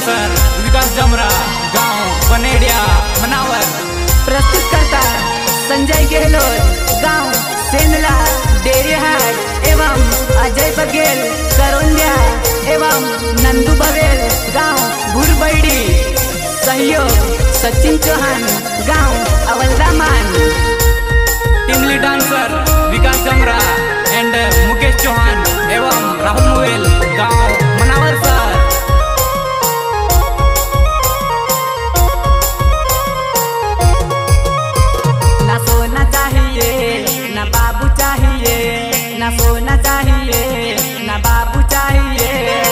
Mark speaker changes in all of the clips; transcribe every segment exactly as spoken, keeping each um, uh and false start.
Speaker 1: Dancer विकास जमरा, गांव बनेडिया मनावर।
Speaker 2: प्रस्तुत करता संजय गहलोत, गांव सेंदला डेरीहाट एवं अजय बघेल करोंदिया एवं नंदू बघेल, गांव भूरबैड़ी। सहयोग सचिन चौहान, गांव अवलदामान।
Speaker 1: टीमली डांसर विकास जमरा एंड मुकेश चौहान एवं राहुल मोवेल, गांव मनावर सर।
Speaker 2: ना सोना चाहिए ना बाबू चाहिए, ना सोना चाहिए ना बाबू चाहिए।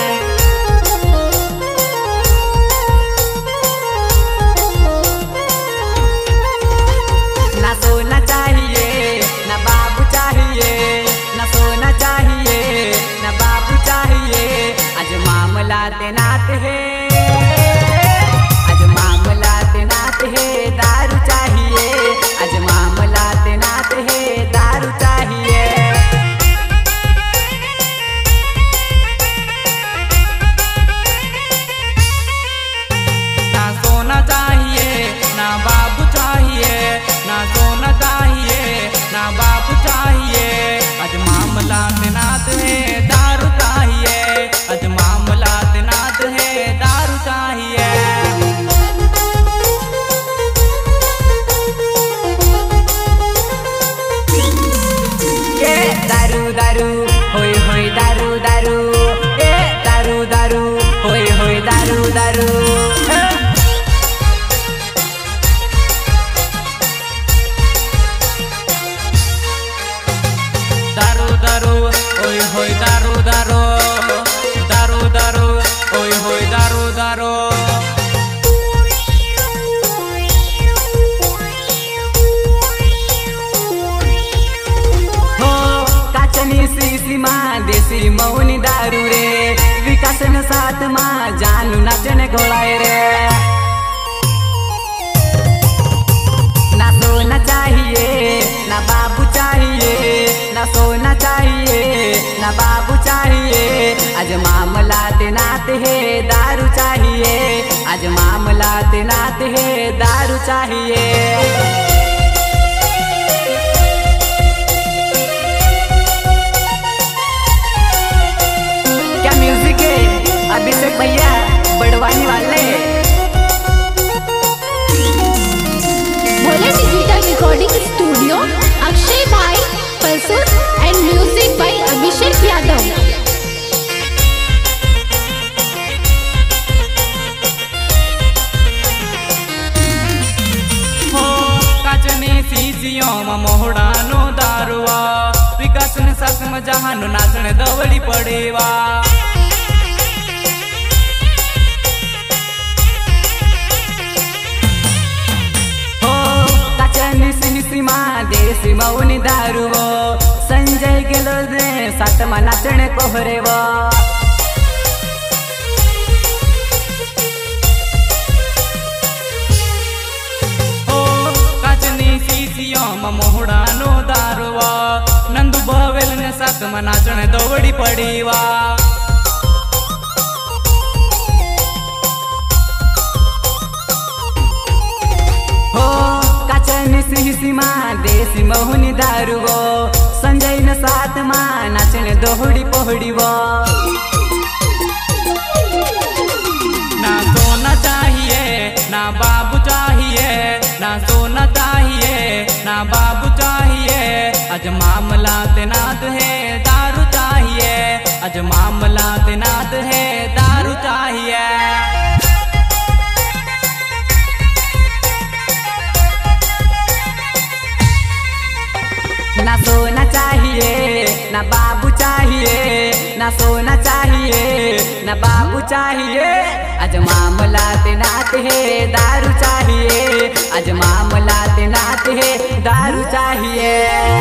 Speaker 2: ना सोना चाहिए ना बाबू चाहिए, ना सोना चाहिए ना बाबू चाहिए। आज मामला तेनात है, आज मामला तेनात है, दारू चाहिए। आज मामला तेनात है, दारू चाहिए।
Speaker 1: ना सोना चाहिए ना बाबू चाहिए, ना सोना चाहिए ना बाबू चाहिए। आज मामला तेनात है, दारू चाहिए। आज मामला तेनात है, दारू चाहिए।
Speaker 2: ए दारू दारू होय होय दारू दारू, ए दारू दारू होय होय दारू दारू।
Speaker 1: दारू दारू ओय होय दारू दारू, दारू दारू ओय होय दारू दारू।
Speaker 2: हो काचनी शीशी मा देसी मौनी दारू रे, विकासन साथ मा जानू नाचने घोड़ाए रे। ना सोना चाहिए ना बाबू चाहिए, ना सोना चाहिए ना बाबू चाहिए। आज मामला तेनात है, दारू चाहिए। आज मामला तेनात है, दारू चाहिए। क्या म्यूजिक है अभिषेक भैया बड़वानी वाले।
Speaker 3: Bhole digital recording studio, Akshay भाई Parsur and music by Abhishek Yadav.
Speaker 1: हो काचनी सीजियों में मोहड़ानो दारुआ, विकास ने सास में जहानो नाचने दवड़ी पड़ेवा।
Speaker 2: हो काचनी शीशी मा देसी मौनी दारू वो, संजय गहलोत ने साथ मा नाचने कोहरे वो।
Speaker 1: मोहड़ानो दारुआ, नंदू बवेल ने साथ में नाचने दौड़ी पड़ीवा।
Speaker 2: हो काचनी शीशी मा देसी मौनी दारू वो, संजय ने साथ मा नाचने दोहड़ी पोहड़ी वो।
Speaker 1: ना सोना चाहिए ना बाबू चाहिए, ना सोना चाहिए ना बाबू चाहिए। आज मामला तेनात है, दारू चाहिए। आज मामला तेनात है, दारू चाहिए।
Speaker 2: ना सोना चाहिए ना बाबू चाहिए, ना सोना चाहिए ना बाबू चाहिए। आज मामला तेनात है, दारू चाहिए। आज मामला तेनात है, दारू चाहिए।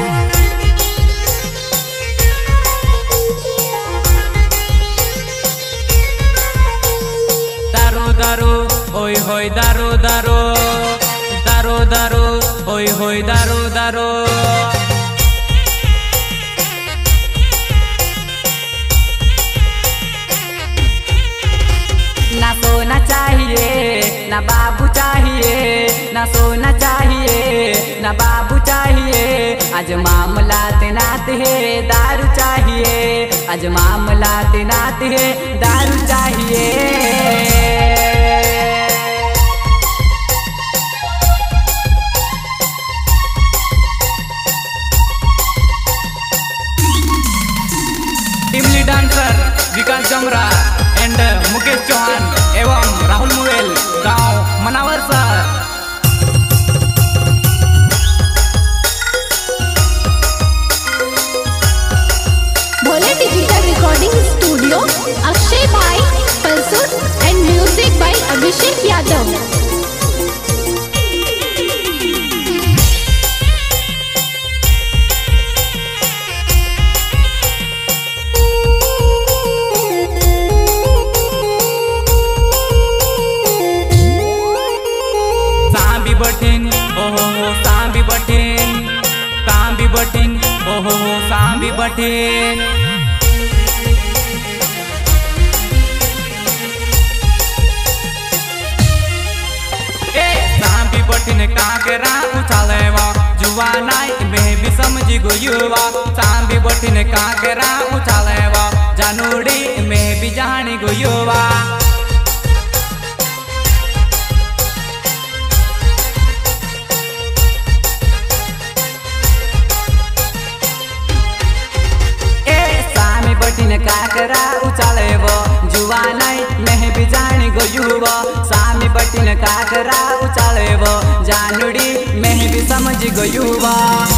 Speaker 1: दारू दारू ओय होय दारू दारू, दारू दारू ओय होय दारू दारू।
Speaker 2: ना सोना ना बाबू चाहिए ना सोना चाहिए ना बाबू चाहिए आज मामला तैनात है दारू चाहिए आज मामला तैनात है दारू चाहिए।
Speaker 1: टीमली डांसर विकास जमरा एंड मुकेश चौहान एवं राहुल मुवेल गांव Manawar sir.
Speaker 3: Bhole digital recording studio Akshay भाई Palsur and music by Abhishek Yadav.
Speaker 1: बटिन ओहो हो सांबी बटिन सांबी बटिन ओहो हो सांबी बटिन। ए सांबी बटिन काकरा उछालेवा जुआ नाई में भी समझी गो युवा सांबी बटिन काकरा उछालेवा जानूड़ी में भी जानी गो युवा।
Speaker 2: काकरा उचालेवो जुआ नाई में भी जानी गो युवा सामी बटिन काकरा उचालेवो जानूड़ी में भी समझ गो युवा।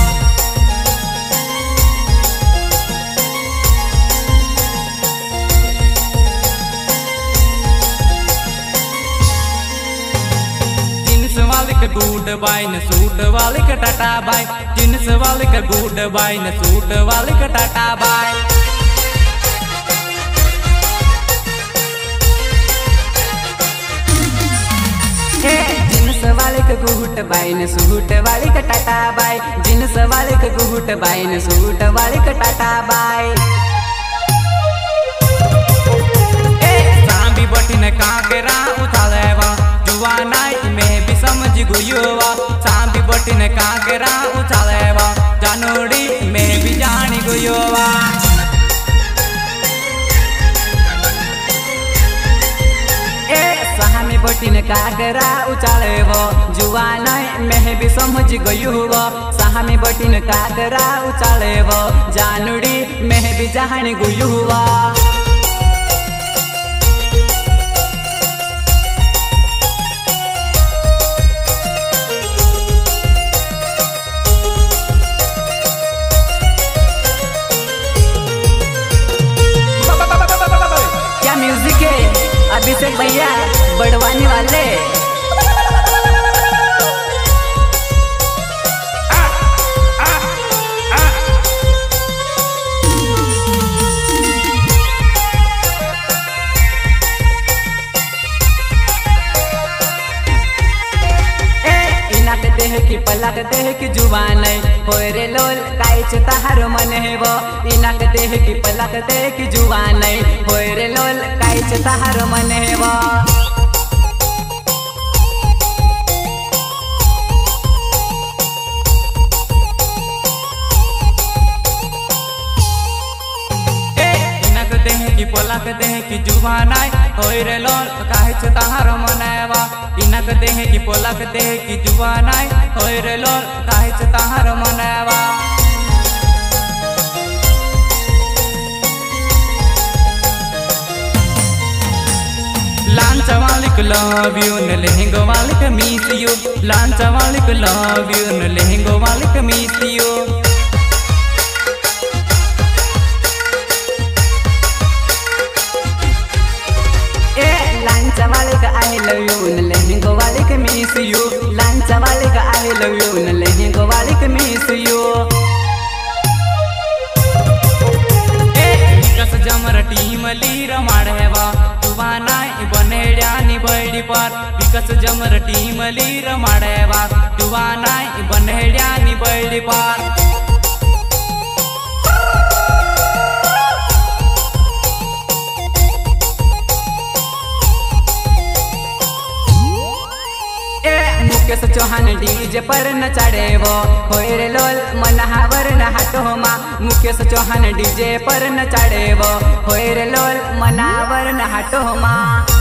Speaker 2: जींस वाले का बूट बाई न सूट वाले का टाटा बाई जींस वाले का बूट बाई न सूट वाले का टाटा बाई। जींस वाले का गुहूट बाई न सूट वाले का टाटा बाई जींस वाले का गुहूट बाई न सूट वाले का टाटा बाई। सांबी बटिन काकरा उछालेवा जुआ नाई में भी समझ गो युवा सांबी बटिन काकरा उछालेवा जानूड़ी में भी जानी गो युवा। सामी बटिन काकरा उचालेवो जुआ नाई में भी समझ गो युवा सामी बटिन काकरा उचालेवो जानूड़ी में भी जानी गो युवा। क्या म्यूजिक है अभिषेक भैया बड़वानी वाले। आ, आ, आ। ए इनाक देह की पलक देह की जुबान होय रे लोल काइच तहार मन है वो इनाक देह की पलक देह की जुबान होय रे लोल काइच तहार मन है वो। की पलक देह की जुबान होय रे लोल काइच तहार मन है वो इनक देह की पलक देह की जुबान होय रे लोल काइच तहार मन है वो। लांच वालिक लव यू न लहंगो वालिक मिस यू लांच वालिक लव यू न लहंगो वालिक मिस यू। ए लांच वालिक आई लव यू न लहंगो वालिक मिस यू लांच वालिक आई लव यू न लहंगो वालिक miss you. Vikas Jamar team लीर माढ़ेवा जुवाना बनेड्यानी बैडी पर विकास जमर टीम लीर माढ़ेवा जुवाना बनेड्यानी बैडी पर। मुकेश चौहान डीजे पर न चढ़ेवो होए रे लोल मनहावर न हटो मा मुकेश चौहान डीजे पर न चढ़ेवो होए रे लोल मनावर न हटो मा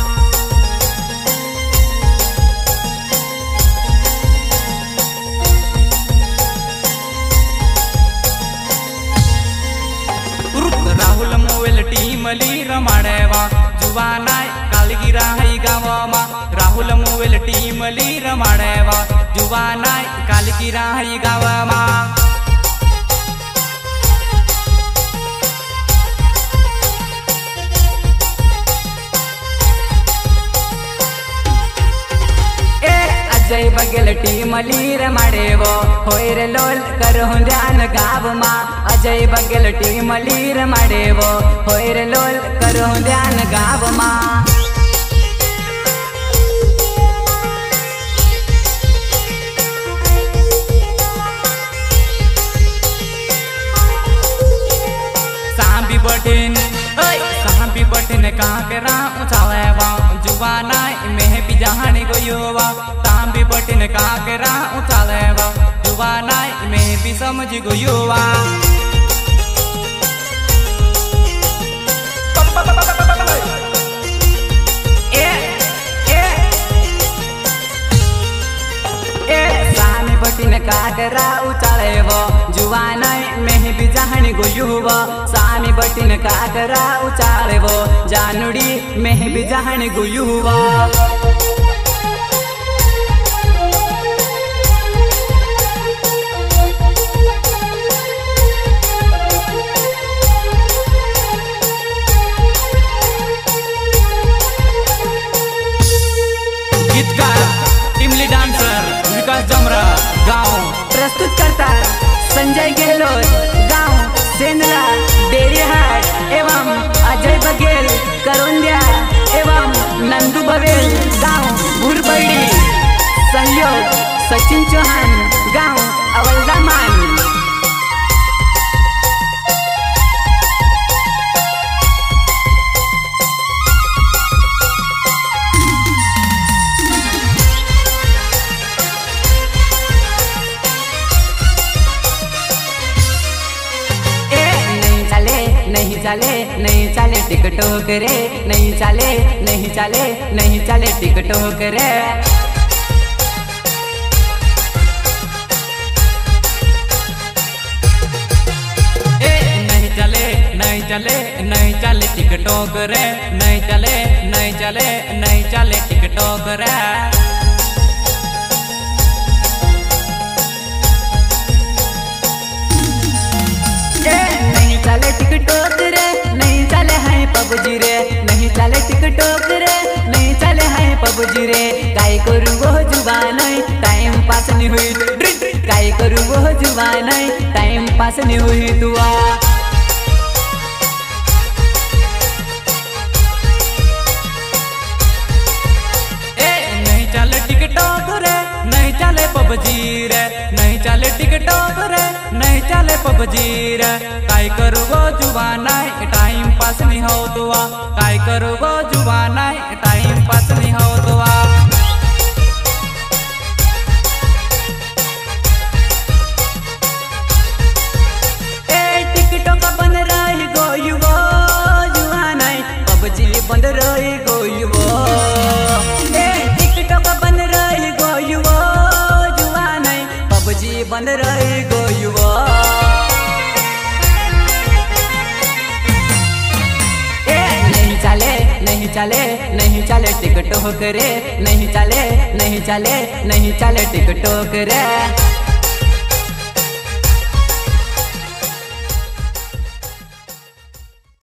Speaker 1: राहुल मोवेल टीम ली रमाडेवा जुवानाय कालगिरा है गावमा राहुल मोवेल टीम ली रमाडेवा जुवानाय कालगिरा है गावमा अजय बगेल टीम ली रमाडेवो होए रे लोल करहु ध्यान गावमा अजय बगेल टीम ली रमाडेवो होए रे लोल करहु ध्यान गावमा सांबी बटिन सांबी बटिन काकरा उचालेवा जुवानाय में भी जहान गोयोवा सांबी बटिन काकरा उचालेवा जुवानाय में भी समझ गोयोवा ए ए ए सामी बटिन काकरा उचालेवा जुवानाय में भी जहान गोयुवा सामी बटिन काकरा उचालेवो जानुड़ी में भी जहान गोयुवा गीतकार टीमली डांसर विकास जमरा गाँव
Speaker 2: प्रस्तुत करता संजय गहलोत गाँव सेंदला डेरीहाट एवं अजय बघेल करोंदिया एवं नंदू बघेल गाँव भूरबड़ी सहयोग सचिन चौहान गाँव अवलदामान नहीं चले नहीं चले टिकटॉक रे नहीं चले नहीं चले नहीं चले टिकटॉक रे
Speaker 1: ए नहीं चले नहीं चले नहीं चले टिकटॉक रे नहीं चले नहीं चले नहीं चले टिकटॉक रे
Speaker 2: नहीं चले टिकटॉक रे नहीं चले हैं पबजी रे नहीं चले टिकटॉक रे नहीं चले हैं पबजी रे काय करू वो जुबान टाइम पास नहीं हुई काय करू वो जुबान टाइम पास नहीं हुई दुआ
Speaker 1: नहीं चले टिकटॉक रे नहीं चले पबजी रे नहीं चले टिकटॉक रे नहीं चले पबजी रे काय करू वो जुबानाय टाइम पास नहीं हो दुआ काय करू वो जुबानाय टाइम पास नहीं हो दुआ
Speaker 2: ए टिकटॉक बंद रही गोयु वो जुबानाय पबजी बंद रही गोयु वो ए टिकटॉक बंद रही गोयु वो जुबानाय पबजी बंद रही गोयु वो नहीं चले नहीं चले टिकटॉक रे नहीं चले नहीं चले नहीं चले टिकटॉक रे।